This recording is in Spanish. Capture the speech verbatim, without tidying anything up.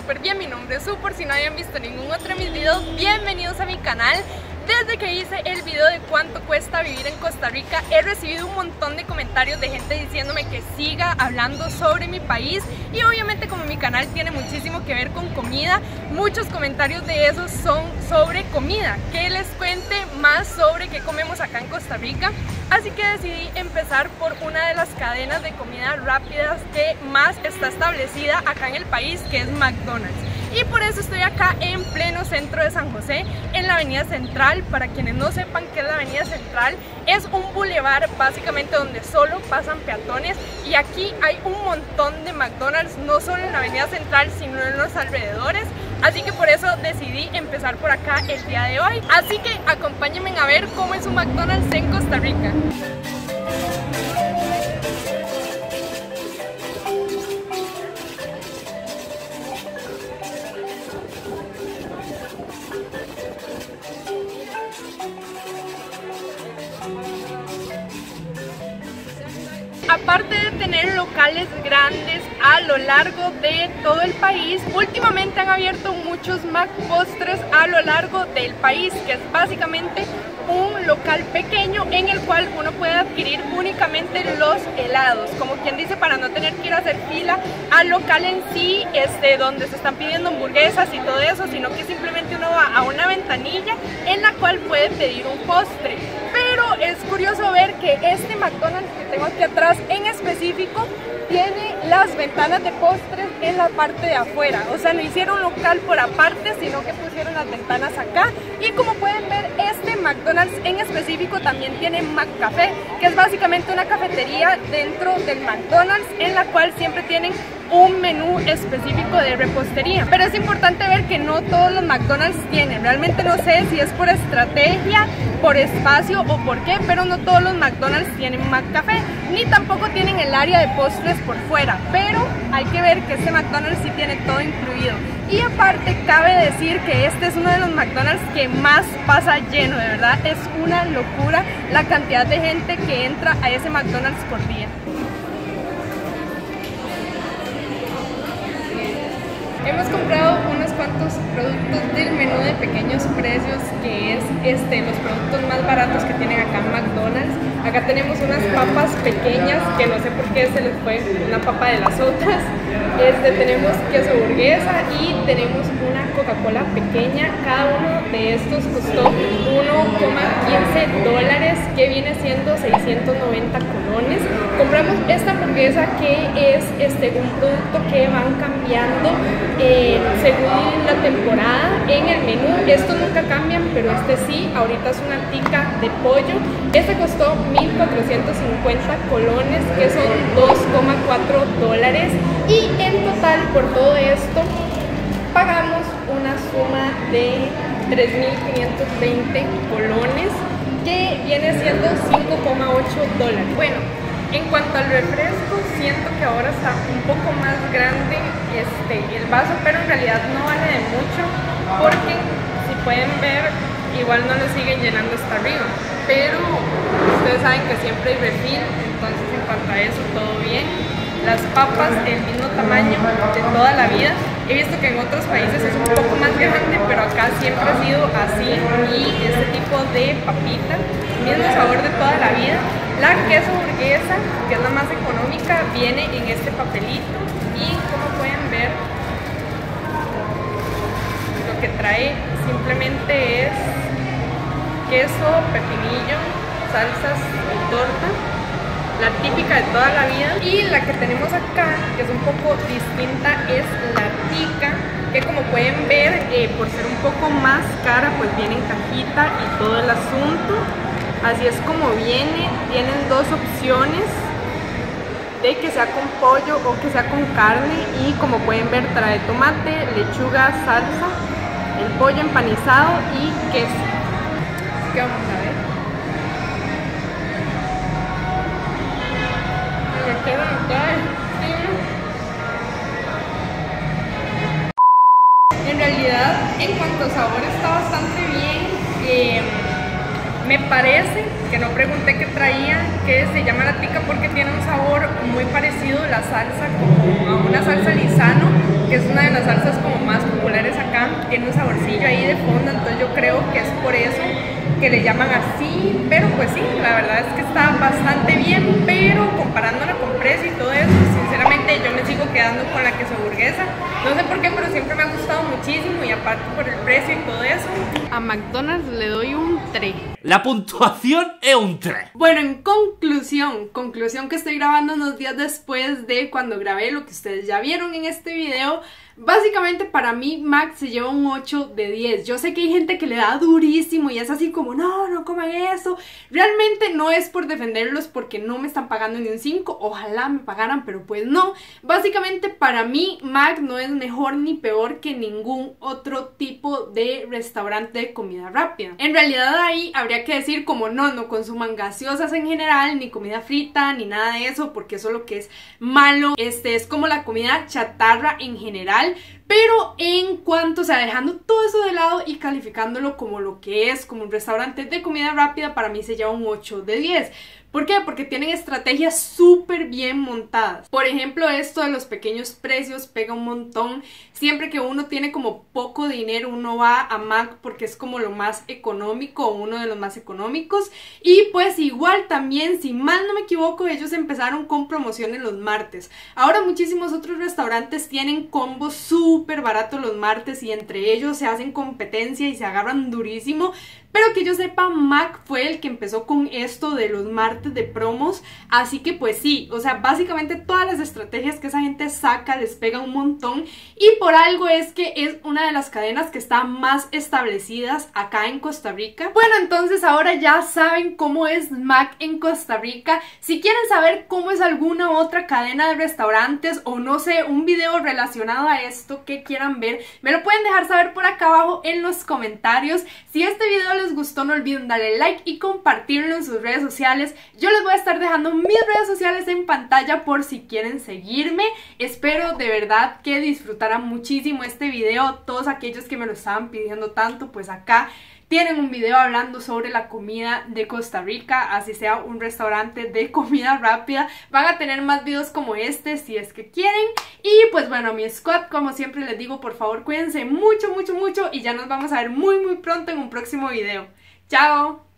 súper bien. Mi nombre es Su, por si no habían visto ningún otro de mis videos, bienvenidos a mi canal. Desde que hice el video de cuánto cuesta vivir en Costa Rica, he recibido un montón de comentarios de gente diciéndome que siga hablando sobre mi país. Y obviamente, como mi canal tiene muchísimo que ver con comida, muchos comentarios de esos son sobre comida, que les cuente más sobre qué comemos acá en Costa Rica. Así que decidí empezar por una de las cadenas de comida rápidas que más está establecida acá en el país, que es McDonald's. Y por eso estoy acá en pleno centro de San José, en la avenida Central. Para quienes no sepan qué es la avenida Central, es un bulevar básicamente donde solo pasan peatones, y aquí hay un montón de McDonald's, no solo en la avenida Central sino en los alrededores. Así que por eso decidí empezar por acá el día de hoy. Así que acompáñenme a ver cómo es un McDonald's en Costa Rica. Aparte de tener locales grandes a lo largo de todo el país, últimamente han abierto muchos McPostres a lo largo del país, que es básicamente un local pequeño en el cual uno puede adquirir únicamente los helados, como quien dice, para no tener que ir a hacer fila al local en sí, este, donde se están pidiendo hamburguesas y todo eso, sino que simplemente uno va a una ventanilla en la cual puede pedir un postre. Pero es curioso ver que este McDonald's que tengo aquí atrás en específico tiene las ventanas de postres en la parte de afuera, o sea, no hicieron local por aparte, sino que pusieron las ventanas acá. Y como pueden ver, este McDonald's en específico también tiene McCafé, que es básicamente una cafetería dentro del McDonald's en la cual siempre tienen un menú específico de repostería. Pero es importante ver que no todos los McDonald's tienen, realmente no sé si es por estrategia, por espacio o por qué, pero no todos los McDonald's tienen McCafé, ni tampoco tienen el área de postres por fuera, pero hay que ver que este McDonald's sí tiene todo incluido. Y aparte cabe decir que este es uno de los McDonald's que más pasa lleno, de verdad es una locura la cantidad de gente que entra a ese McDonald's por día. Hemos comprado unos cuantos productos del menú de pequeños precios, que es este, los productos más baratos que tienen acá en McDonald's. Acá tenemos unas papas pequeñas, que no sé por qué se les fue una papa de las otras. Este, tenemos queso burguesa y tenemos una Coca-Cola pequeña. Cada uno de estos costó uno coma quince dólares, que viene siendo seiscientos noventa colones. Compramos esta hamburguesa, que es este, un producto que van cambiando eh, según la temporada en el menú. Estos nunca cambian, pero este sí. Ahorita es una tica de pollo. Este costó mil cuatrocientos cincuenta colones, que son dos coma cuatro dólares. Y en total, por todo esto, pagamos una suma de tres mil quinientos veinte colones, que viene siendo cinco coma ocho dólares. Bueno, en cuanto al refresco, siento que ahora está un poco más grande este, el vaso, pero en realidad no vale de mucho, porque si pueden ver, igual no lo siguen llenando hasta arriba. Pero ustedes saben que siempre hay refill, entonces en cuanto a eso, todo bien. Las papas, el mismo tamaño de toda la vida. He visto que en otros países es un poco más grande, pero acá siempre ha sido así. Y este tipo de papita, mismo sabor de toda la vida. La queso burguesa, que es la más económica, viene en este papelito. Y como pueden ver, lo que trae simplemente es queso, pepinillo, salsas y torta, la típica de toda la vida. Y la que tenemos acá, que es un poco distinta, es la tica, que como pueden ver, eh, por ser un poco más cara, pues viene en cajita y todo el asunto. Así es como viene. Tienen dos opciones, de que sea con pollo o que sea con carne, y como pueden ver trae tomate, lechuga, salsa, el pollo empanizado y queso. Así que vamos a ver. En realidad, en cuanto a sabor, está bastante bien. Eh, Me parece, que no pregunté qué traía, que se llama la tica porque tiene un sabor muy parecido la salsa como a una salsa Lizano, que es una de las salsas como más populares acá. Tiene un saborcillo ahí de fondo, entonces yo creo que es por eso que le llaman así, pero pues sí, la verdad es que está bastante bien, pero comparándola con precio y todo eso, sinceramente yo me sigo quedando con la queso burguesa. No sé por qué, pero siempre me ha gustado muchísimo y aparte por el precio y todo eso, a McDonald's le doy un tres. La puntuación es un tres. Bueno, en conclusión, conclusión que estoy grabando unos días después de cuando grabé lo que ustedes ya vieron en este video. Básicamente para mí Mac se lleva un ocho de diez. Yo sé que hay gente que le da durísimo y es así como no, no coman eso. Realmente no es por defenderlos porque no me están pagando ni un cinco. Ojalá me pagaran, pero pues no. Básicamente para mí Mac no es mejor ni peor que ningún otro tipo de restaurante de comida rápida. En realidad ahí habría que decir como no, no consuman gaseosas en general, ni comida frita, ni nada de eso, porque eso es lo que es malo. Este es como la comida chatarra en general. Pero en cuanto, o sea, dejando todo eso de lado y calificándolo como lo que es, como un restaurante de comida rápida, para mí se lleva un ocho de diez. ¿Por qué? Porque tienen estrategias súper bien montadas. Por ejemplo, esto de los pequeños precios pega un montón. Siempre que uno tiene como poco dinero, uno va a Mac porque es como lo más económico, uno de los más económicos. Y pues igual también, si mal no me equivoco, ellos empezaron con promociones los martes. Ahora muchísimos otros restaurantes tienen combos súper baratos los martes y entre ellos se hacen competencia y se agarran durísimo. Pero que yo sepa, Mac fue el que empezó con esto de los martes de promos, así que pues sí, o sea, básicamente todas las estrategias que esa gente saca les pega un montón y por algo es que es una de las cadenas que está más establecidas acá en Costa Rica. Bueno, entonces ahora ya saben cómo es Mac en Costa Rica. Si quieren saber cómo es alguna otra cadena de restaurantes o no sé, un video relacionado a esto que quieran ver, me lo pueden dejar saber por acá abajo en los comentarios. Si este video les gustó, no olviden darle like y compartirlo en sus redes sociales. Yo les voy a estar dejando mis redes sociales en pantalla por si quieren seguirme. Espero de verdad que disfrutaran muchísimo este video. Todos aquellos que me lo estaban pidiendo tanto, pues acá tienen un video hablando sobre la comida de Costa Rica, así sea un restaurante de comida rápida. Van a tener más videos como este si es que quieren. Y pues bueno, mi squad, como siempre les digo, por favor cuídense mucho, mucho, mucho y ya nos vamos a ver muy, muy pronto en un próximo video. ¡Chao!